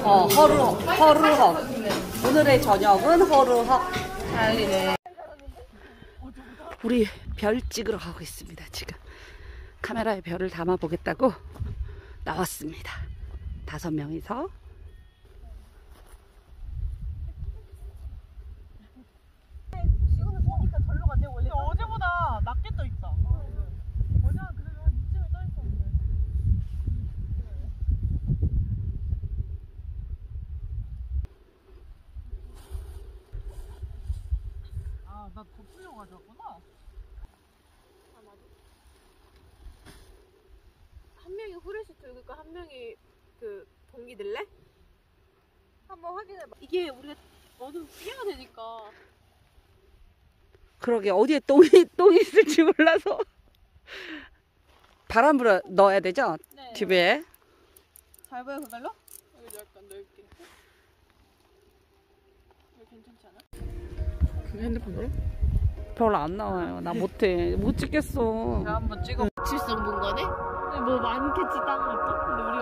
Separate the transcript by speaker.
Speaker 1: 허르헉. 오늘의 저녁은 허르헉. 난리네. 우리 별 찍으러 가고 있습니다. 지금 카메라에 별을 담아 보겠다고 나왔습니다. 5명이서.
Speaker 2: 지금은 보니까 절로 갔네. 원래 어제보다 낮게 떠 있다. 어제는 그래도 한 이쯤에 떠 있었는데. 아, 나 덮으려고 가져왔구나. 아, 맞아. 한 명이 후레쉬 들고 있고 한 명이 그 동기 들래? 한번 확인해봐. 이게 우리가 어둠 피해가 되니까.
Speaker 1: 그러게 어디에 똥이 있을지 몰라서. 바람 불어 넣어야 되죠?
Speaker 2: 네.
Speaker 1: 튜브에.
Speaker 2: 잘 보여 그걸로? 여기 약간 넓게. 여기 괜찮지 않아? 그게 핸드폰으로?
Speaker 1: 별로 안 나와요. 나 못해. 못 찍겠어.
Speaker 2: 제가 한번 찍어. 칠성분거네? 뭐 많겠지 다른 것도? 근데 우리